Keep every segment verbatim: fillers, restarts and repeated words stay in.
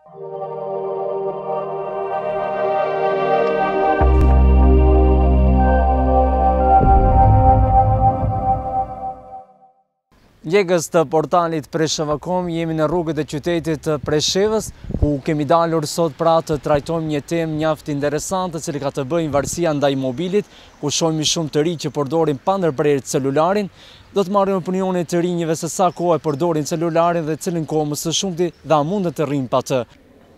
Ndjekës të portalit Presheva punët com, jemi në rrugët e qytetit të Preshevës, ku kemi dalur sot pra të trajtojmë një temë mjaft interesante, e cili ka të bëjë varësia ndaj mobilit, ku shohim shumë të rinj që përdorin pa ndërprerje celularin. Do të marrim opinionin të rinjve se sa kohë e përdorin celularin dhe cilin kohë më së shumti dhe a mundet të rrinë pa të.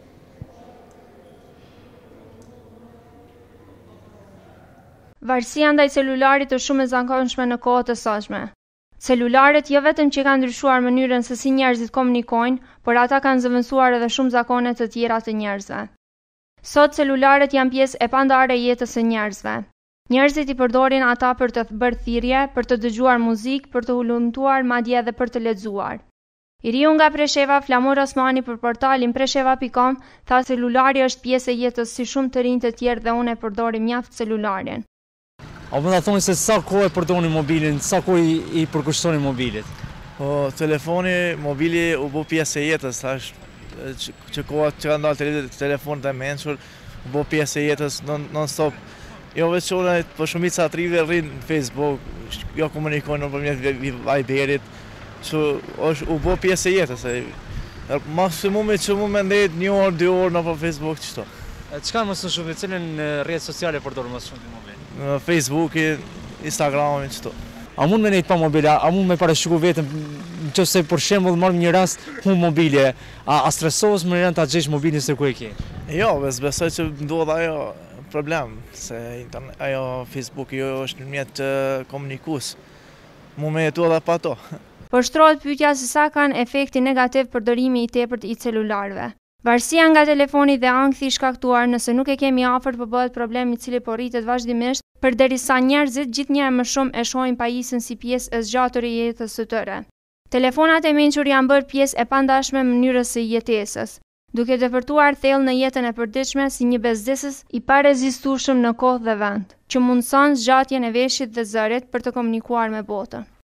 Varësia ndaj celularit është shumë e zakonshme në kohët e sotme. Celularet jo vetëm që kanë ndryshuar mënyrën se si njerëzit komunikojnë, por ata kanë zëvendësuar edhe shumë zakone të tjera të njerëzve. Sot celularet janë pjesë e pandare e jetës së njerëzve. Njerëzit i përdorin ata për të bërë thirrje, për të dëgjuar muzikë, për të hulumtuar, madje edhe për të lexuar. I riu nga Presheva, Flamur Osmani për portalin Presheva punët com, tha celulari është pjesë e jetës si shumë të rinj të tjerë dhe unë e përdori mjaft celularin. A më da thoni se sa kohë e përdorni mobilin, sa kohë i, i përkushtoni mobilit? Po, telefoni, mobili u bë pjesë e jetës, thash, që, që koha që ka ndalë telefonët e mençur, u bë pjesë e jetës non-stop. Jo veçore, po shumica atrive rrinë në Facebook, jo komunikojnë nëpërmjet Viberit, që është u bë pjesë e jetës. Maksimumi që mu me ndejt një orë, dy orë në për Facebook, qëto. Çka më së shumë, cilën rrjetë sociale përdorë më shumë të mobil? Facebooki, Instagrami, qëto. A mund me nejtë pa mobile, a mund me parashikuar vetëm, nëse për shembull marrim një rast hu mobile, a, a stresohesh më rënd ta gjesh mobilin se ku e ke? Jo, besoj që ndodh ajo problem, se ajo Facebooki jo është një mjet komunikues. Mu me jetu edhe pa to. Po shtrohet pyetja se sa kanë efekti negativ përdorimi i tepërt i celularëve. Varësia nga telefoni dhe ankthi i shkaktuar nëse nuk e kemi afër po bëhet problem i cili po rritet vazhdimisht, përderisa njerëzit gjithnjë e më shumë e shohin pajisjen si pjesë e zgjatur e jetës së tyre. Telefonat e mençur janë bërë pjesë e pandashme e mënyrës së jetesës, duke depërtuar thellë në jetën e përditshme si një bezdisës i parezistueshëm në kohë dhe vend, që mundson zgjatjen e veshit dhe zërit për të komunikuar me botën.